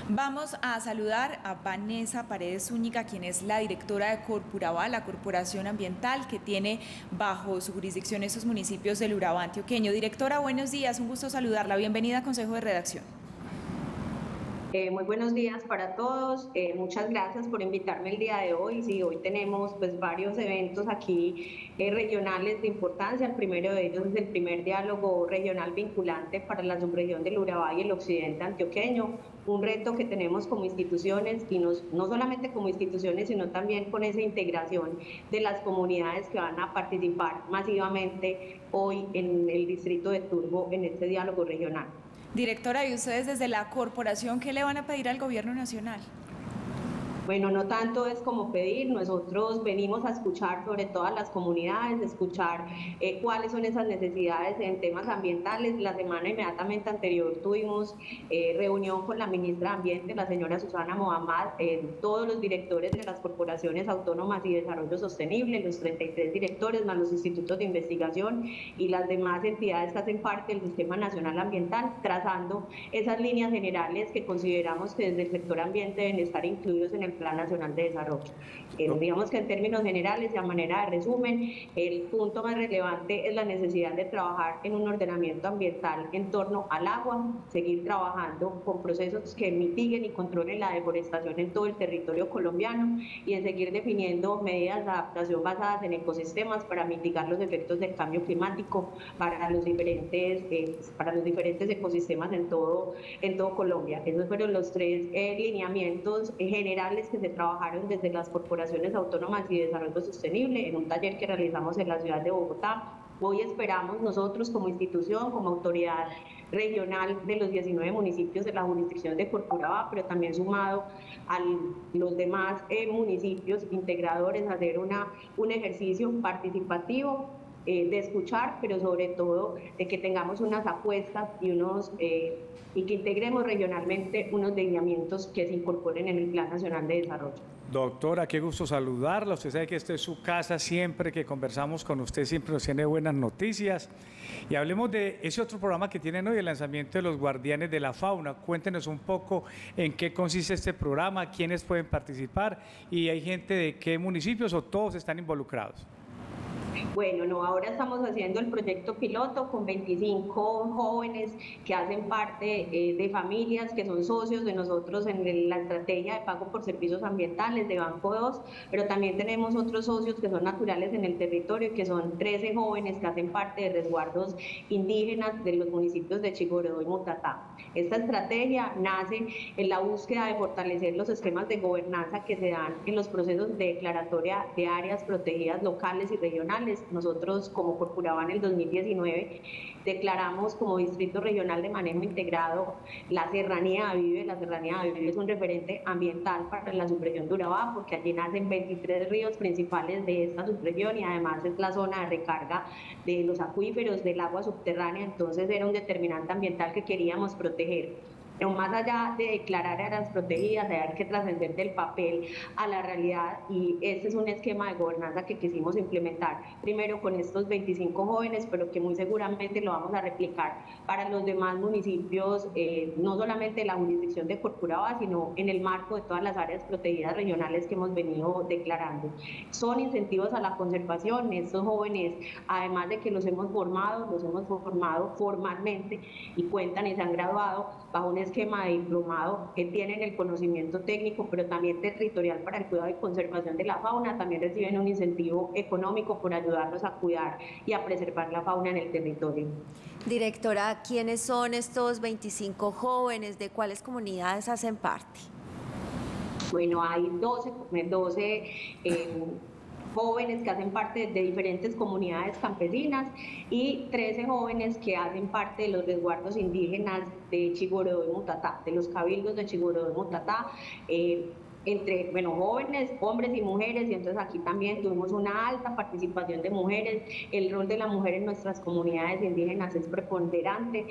Vamos a saludar a Vanessa Paredes Zúñiga, quien es la directora de Corpurabá, la corporación ambiental que tiene bajo su jurisdicción esos municipios del Urabá antioqueño. Directora, buenos días, un gusto saludarla. Bienvenida a Consejo de Redacción. Muy buenos días para todos. Muchas gracias por invitarme el día de hoy. Sí, hoy tenemos pues varios eventos aquí regionales de importancia. El primero de ellos es el primer diálogo regional vinculante para la subregión del Urabá y el occidente antioqueño. Un reto que tenemos como instituciones y no solamente como instituciones, sino también con esa integración de las comunidades que van a participar masivamente hoy en el distrito de Turbo en este diálogo regional. Directora, ¿y ustedes desde la corporación qué le van a pedir al gobierno nacional? Bueno, no tanto es como pedir, nosotros venimos a escuchar sobre todas las comunidades, escuchar cuáles son esas necesidades en temas ambientales. La semana inmediatamente anterior tuvimos reunión con la ministra de Ambiente, la señora Susana Mohammad, todos los directores de las corporaciones autónomas y desarrollo sostenible, los 33 directores, más los institutos de investigación y las demás entidades que hacen parte del Sistema Nacional Ambiental, trazando esas líneas generales que consideramos que desde el sector ambiente deben estar incluidos en el Plan Nacional de Desarrollo. Digamos que en términos generales y a manera de resumen, el punto más relevante es la necesidad de trabajar en un ordenamiento ambiental en torno al agua, seguir trabajando con procesos que mitiguen y controlen la deforestación en todo el territorio colombiano y en seguir definiendo medidas de adaptación basadas en ecosistemas para mitigar los efectos del cambio climático para los diferentes ecosistemas en todo Colombia. Esos fueron los tres lineamientos generales que se trabajaron desde las corporaciones autónomas y de desarrollo sostenible en un taller que realizamos en la ciudad de Bogotá. Hoy esperamos nosotros como institución, como autoridad regional de los 19 municipios de la jurisdicción de Corpurabá, pero también sumado a los demás municipios integradores, hacer un ejercicio participativo de escuchar, pero sobre todo de que tengamos unas apuestas y que integremos regionalmente unos lineamientos que se incorporen en el Plan Nacional de Desarrollo. Doctora, qué gusto saludarla. Usted sabe que esta es su casa, siempre que conversamos con usted siempre nos tiene buenas noticias. Y hablemos de ese otro programa que tienen hoy, el lanzamiento de los Guardianes de la Fauna. Cuéntenos un poco en qué consiste este programa, quiénes pueden participar y hay gente de qué municipios o todos están involucrados. Bueno, no, ahora estamos haciendo el proyecto piloto con 25 jóvenes que hacen parte de familias que son socios de nosotros en la estrategia de pago por servicios ambientales de Banco 2, pero también tenemos otros socios que son naturales en el territorio, que son 13 jóvenes que hacen parte de resguardos indígenas de los municipios de Chigorodó y Mutatá. Esta estrategia nace en la búsqueda de fortalecer los esquemas de gobernanza que se dan en los procesos de declaratoria de áreas protegidas locales y regionales. Nosotros como Corpurabá en el 2019 declaramos como distrito regional de manejo integrado la Serranía de Vive. La Serranía de Vive es un referente ambiental para la subregión de Urabá porque allí nacen 23 ríos principales de esta subregión y además es la zona de recarga de los acuíferos del agua subterránea, entonces era un determinante ambiental que queríamos proteger. Pero más allá de declarar áreas protegidas, hay que trascender del papel a la realidad y este es un esquema de gobernanza que quisimos implementar primero con estos 25 jóvenes, pero que muy seguramente lo vamos a replicar para los demás municipios, no solamente de la jurisdicción de Corpurabá, sino en el marco de todas las áreas protegidas regionales que hemos venido declarando. Son incentivos a la conservación. Estos jóvenes, además de que los hemos formado formalmente y cuentan y se han graduado bajo un esquema de diplomado que tienen el conocimiento técnico, pero también territorial para el cuidado y conservación de la fauna, también reciben un incentivo económico por ayudarnos a cuidar y a preservar la fauna en el territorio. Directora, ¿quiénes son estos 25 jóvenes? ¿De cuáles comunidades hacen parte? Bueno, hay 12 jóvenes que hacen parte de diferentes comunidades campesinas y 13 jóvenes que hacen parte de los resguardos indígenas de Chigorodó y Mutatá, de los cabildos de Chigorodó y Mutatá. entre, bueno, jóvenes, hombres y mujeres, y entonces aquí también tuvimos una alta participación de mujeres. El rol de la mujer en nuestras comunidades indígenas es preponderante.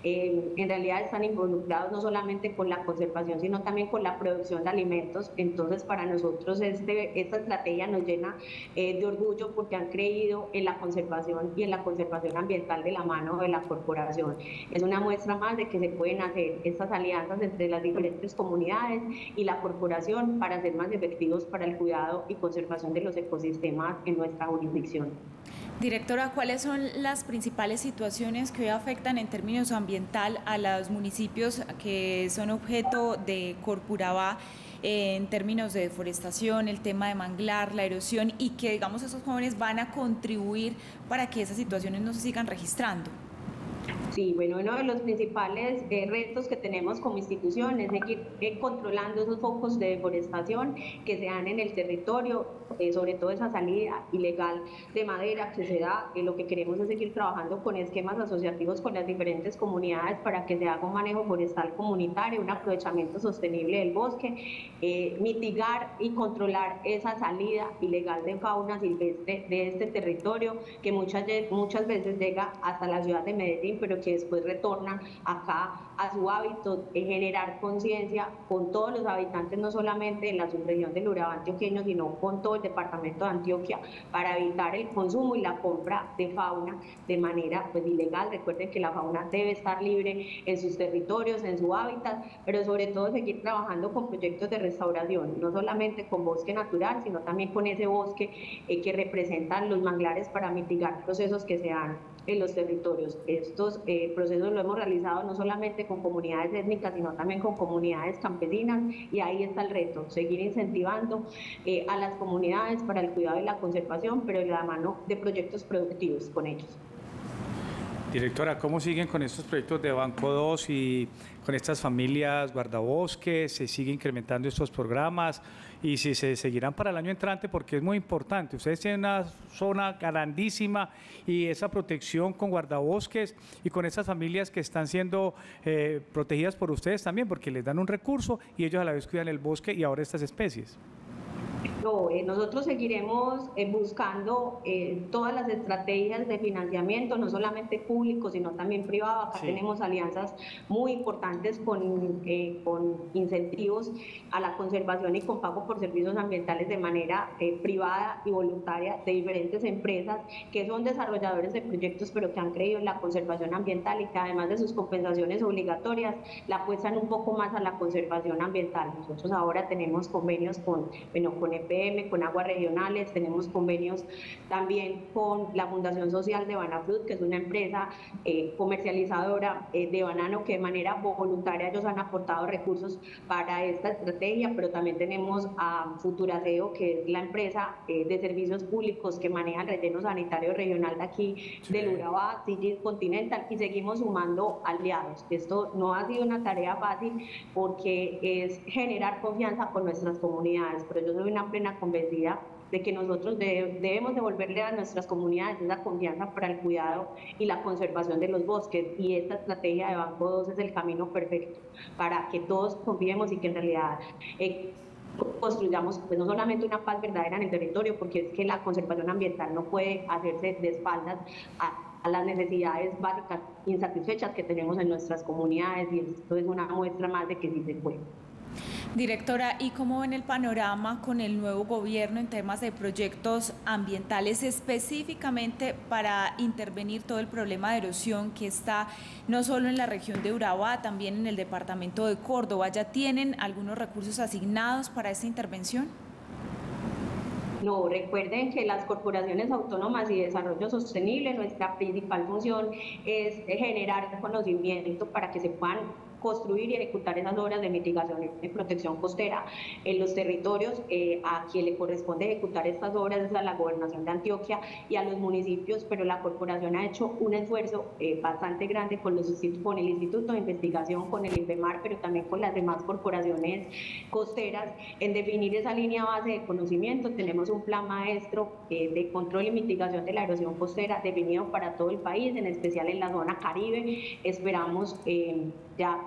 En realidad están involucrados no solamente con la conservación, sino también con la producción de alimentos. Entonces, para nosotros esta estrategia nos llena de orgullo porque han creído en la conservación y en la conservación ambiental de la mano de la corporación. Es una muestra más de que se pueden hacer estas alianzas entre las diferentes comunidades y la corporación para ser más efectivos para el cuidado y conservación de los ecosistemas en nuestra jurisdicción. Directora, ¿cuáles son las principales situaciones que hoy afectan en términos ambiental a los municipios que son objeto de Corporaba en términos de deforestación, el tema de manglar, la erosión, y que, digamos, esos jóvenes van a contribuir para que esas situaciones no se sigan registrando? Sí, bueno, uno de los principales retos que tenemos como institución es seguir controlando esos focos de deforestación que se dan en el territorio, sobre todo esa salida ilegal de madera que se da. Lo que queremos es seguir trabajando con esquemas asociativos con las diferentes comunidades para que se haga un manejo forestal comunitario, un aprovechamiento sostenible del bosque, mitigar y controlar esa salida ilegal de fauna silvestre de este territorio que muchas veces llega hasta la ciudad de Medellín, pero que después retornan acá a su hábito, generar conciencia con todos los habitantes, no solamente en la subregión del Urabá antioqueño, sino con todo el departamento de Antioquia, para evitar el consumo y la compra de fauna de manera ilegal. Recuerden que la fauna debe estar libre en sus territorios, en su hábitat, pero sobre todo seguir trabajando con proyectos de restauración, no solamente con bosque natural, sino también con ese bosque que representan los manglares para mitigar procesos que se dan en los territorios. Estos procesos lo hemos realizado no solamente con comunidades étnicas, sino también con comunidades campesinas, y ahí está el reto, seguir incentivando a las comunidades para el cuidado y la conservación, pero de la mano de proyectos productivos con ellos. Directora, ¿cómo siguen con estos proyectos de Banco 2 y con estas familias guardabosques? ¿Se sigue incrementando estos programas? Y si se seguirán para el año entrante, porque es muy importante. Ustedes tienen una zona grandísima y esa protección con guardabosques y con esas familias que están siendo protegidas por ustedes también, porque les dan un recurso y ellos a la vez cuidan el bosque y ahora estas especies. No, nosotros seguiremos buscando todas las estrategias de financiamiento, no solamente público, sino también privado. Acá tenemos alianzas muy importantes con incentivos a la conservación y con pago por servicios ambientales de manera privada y voluntaria de diferentes empresas que son desarrolladores de proyectos, pero que han creído en la conservación ambiental y que además de sus compensaciones obligatorias, la apuestan un poco más a la conservación ambiental. Nosotros ahora tenemos convenios con EPM, con aguas regionales, tenemos convenios también con la Fundación Social de Banafrut, que es una empresa comercializadora de banano, que de manera voluntaria ellos han aportado recursos para esta estrategia, pero también tenemos a Futuraseo, que es la empresa de servicios públicos que maneja el relleno sanitario regional de aquí, del Urabá, Sigis Continental, y seguimos sumando aliados. Esto no ha sido una tarea fácil porque es generar confianza con nuestras comunidades, pero yo soy una plena convencida de que nosotros debemos devolverle a nuestras comunidades esa confianza para el cuidado y la conservación de los bosques, y esta estrategia de Banco 2 es el camino perfecto para que todos confiemos y que en realidad construyamos no solamente una paz verdadera en el territorio, porque es que la conservación ambiental no puede hacerse de espaldas a las necesidades básicas insatisfechas que tenemos en nuestras comunidades, y esto es una muestra más de que sí se puede. Directora, ¿y cómo ven el panorama con el nuevo gobierno en temas de proyectos ambientales, específicamente para intervenir todo el problema de erosión que está no solo en la región de Urabá, también en el departamento de Córdoba? ¿Ya tienen algunos recursos asignados para esta intervención? No, recuerden que las corporaciones autónomas y desarrollo sostenible, nuestra principal función es generar conocimiento para que se puedan construir y ejecutar esas obras de mitigación y protección costera en los territorios. A quien le corresponde ejecutar estas obras es a la Gobernación de Antioquia y a los municipios, pero la corporación ha hecho un esfuerzo bastante grande con el Instituto de Investigación, con el INPEMAR, pero también con las demás corporaciones costeras, en definir esa línea base de conocimiento. Tenemos un plan maestro de control y mitigación de la erosión costera definido para todo el país, en especial en la zona Caribe. Esperamos ya con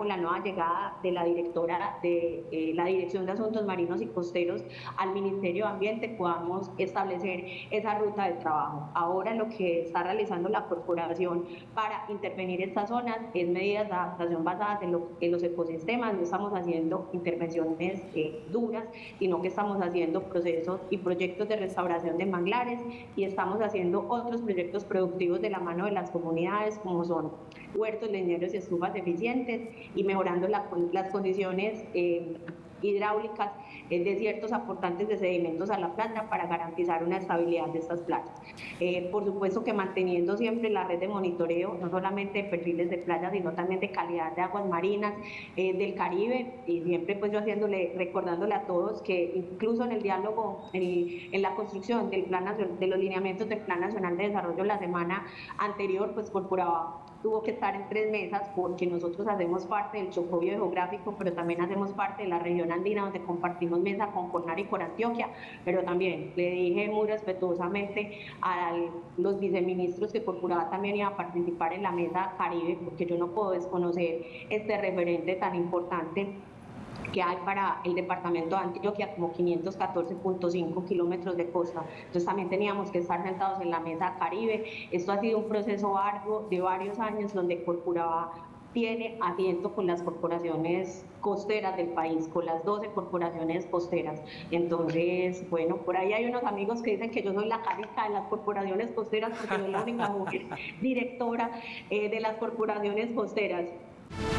la nueva llegada de la directora de la Dirección de Asuntos Marinos y Costeros al Ministerio de Ambiente, podamos establecer esa ruta de trabajo. Ahora lo que está realizando la corporación para intervenir estas zonas es medidas de adaptación basadas en los ecosistemas. No estamos haciendo intervenciones duras, sino que estamos haciendo procesos y proyectos de restauración de manglares, y estamos haciendo otros proyectos productivos de la mano de las comunidades, como son huertos leñeros y estufas eficientes, y mejorando las condiciones hidráulicas de ciertos aportantes de sedimentos a la playa para garantizar una estabilidad de estas playas. Por supuesto que manteniendo siempre la red de monitoreo, no solamente de perfiles de playas, sino también de calidad de aguas marinas del Caribe, y siempre pues yo recordándole a todos que incluso en el diálogo, en la construcción del plan de los lineamientos del Plan Nacional de Desarrollo la semana anterior, pues Corporaba tuvo que estar en 3 mesas, porque nosotros hacemos parte del Chocó Biogeográfico, pero también hacemos parte de la región andina, donde compartimos mesa con Cornar y con Antioquia. Pero también le dije muy respetuosamente a los viceministros que Corporaba también iba a participar en la mesa Caribe, porque yo no puedo desconocer este referente tan importante que hay para el departamento de Antioquia, como 514.5 kilómetros de costa. Entonces también teníamos que estar sentados en la mesa Caribe. Esto ha sido un proceso arduo de varios años, donde Corporaba tiene asiento con las corporaciones costeras del país, con las 12 corporaciones costeras. Entonces, bueno, por ahí hay unos amigos que dicen que yo soy la carica de las corporaciones costeras, porque soy la única mujer directora de las corporaciones costeras.